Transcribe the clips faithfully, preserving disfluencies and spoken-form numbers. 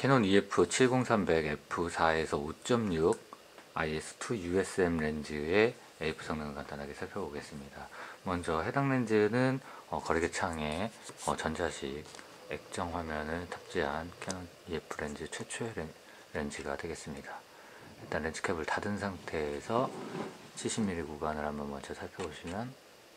캐논 이에프 칠공삼공 에프 사에서 오 점 육 아이에스 투 유에스엠 렌즈의 에이에프 성능을 간단하게 살펴보겠습니다. 먼저 해당 렌즈는 어, 거리개 창에 어, 전자식 액정 화면을 탑재한 캐논 이에프 렌즈 최초의 렌, 렌즈가 되겠습니다. 일단 렌즈캡을 닫은 상태에서 칠십 밀리미터 구간을 한번 먼저 살펴보시면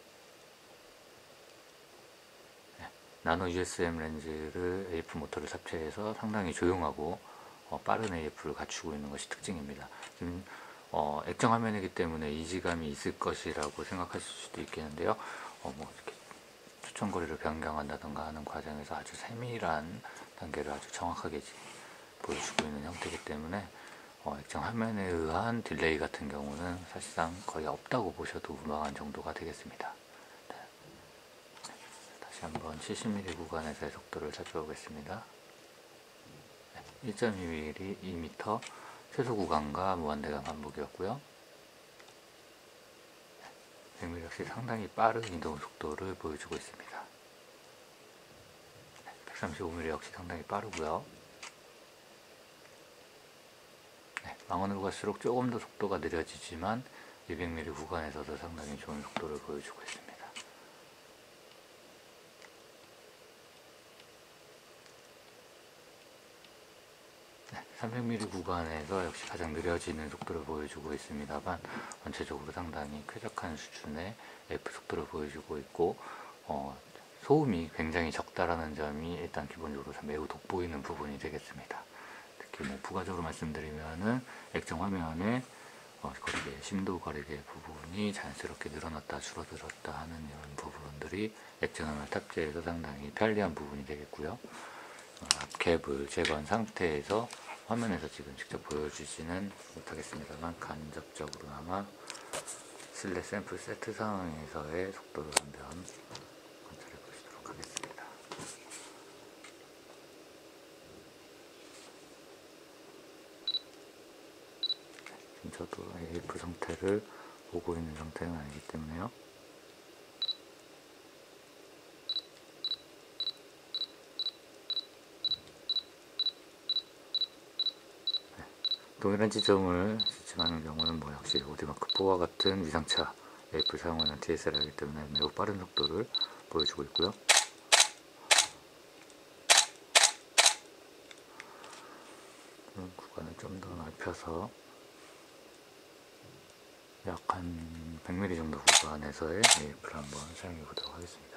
나노 유에스엠 렌즈를 에이에프 모터를 탑재해서 상당히 조용하고 어, 빠른 에이에프를 갖추고 있는 것이 특징입니다. 지금 어, 액정 화면이기 때문에 이지감이 있을 것이라고 생각하실 수도 있겠는데요. 어, 뭐 이렇게 초점거리를 변경한다던가 하는 과정에서 아주 세밀한 단계를 아주 정확하게 보여주고 있는 형태이기 때문에 어, 액정 화면에 의한 딜레이 같은 경우는 사실상 거의 없다고 보셔도 무방한 정도가 되겠습니다. 한번 칠십 밀리미터 구간에서의 속도를 살펴보겠습니다. 일 점 이 밀리미터, 이 미터 최소 구간과 무한대각 반복이었고요. 백 밀리미터 역시 상당히 빠른 이동 속도를 보여주고 있습니다. 백삼십오 밀리미터 역시 상당히 빠르고요. 네, 망원으로 갈수록 조금 더 속도가 느려지지만 이백 밀리미터 구간에서도 상당히 좋은 속도를 보여주고 있습니다. 삼백 밀리미터 구간에서 역시 가장 느려지는 속도를 보여주고 있습니다만 전체적으로 상당히 쾌적한 수준의 에이에프 속도를 보여주고 있고 어, 소음이 굉장히 적다라는 점이 일단 기본적으로 매우 돋보이는 부분이 되겠습니다. 특히 뭐 부가적으로 말씀드리면은 액정 화면에 어, 거리개, 심도 거리개 부분이 자연스럽게 늘어났다 줄어들었다 하는 이런 부분들이 액정 화면 탑재해서 상당히 편리한 부분이 되겠고요. 어, 앞캡을 제거한 상태에서 화면에서 지금 직접 보여주지는 못하겠습니다만 간접적으로나마 실내 샘플 세트 상황에서의 속도를 한번 관찰해 보시도록 하겠습니다. 지금 저도 에이에프 상태를 보고 있는 상태는 아니기 때문에요. 동일한 지점을 지침하는 경우는 뭐 역시 오디마크 포와 같은 위상차 에이에프를 사용하는 디에스엘알이기 때문에 매우 빠른 속도를 보여주고 있고요. 구간을 좀 더 넓혀서 약 한 백 밀리미터 정도 구간에서의 에이에프를 한번 사용해 보도록 하겠습니다.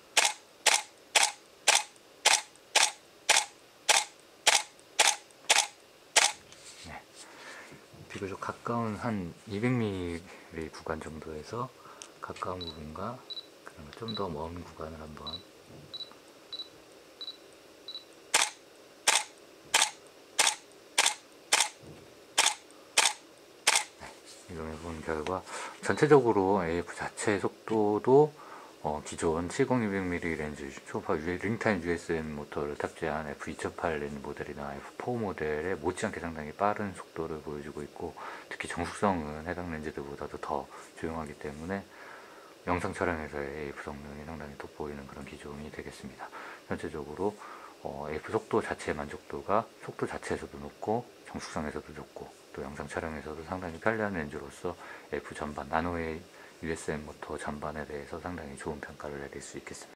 비교적 가까운 한 이백 밀리미터 구간 정도에서 가까운 부분과 좀 더 먼 구간을 한번 이용해 본 결과 전체적으로 에이에프 자체의 속도도 어, 기존 칠공 이백 밀리미터 렌즈 초파 링타임 유에스엠 모터를 탑재한 에프 이천팔 렌즈 모델이나 에프 사 모델에 못지않게 상당히 빠른 속도를 보여주고 있고 특히 정숙성은 해당 렌즈들보다도 더 조용하기 때문에 영상 촬영에서의 에이에프 성능이 상당히 돋보이는 그런 기종이 되겠습니다. 전체적으로 어, 에이에프 속도 자체의 만족도가 속도 자체에서도 높고 정숙성에서도 좋고 또 영상 촬영에서도 상당히 편리한 렌즈로서 에이에프 전반 나노의 유에스엠 모터 전반에 대해서 상당히 좋은 평가를 내릴 수 있겠습니다.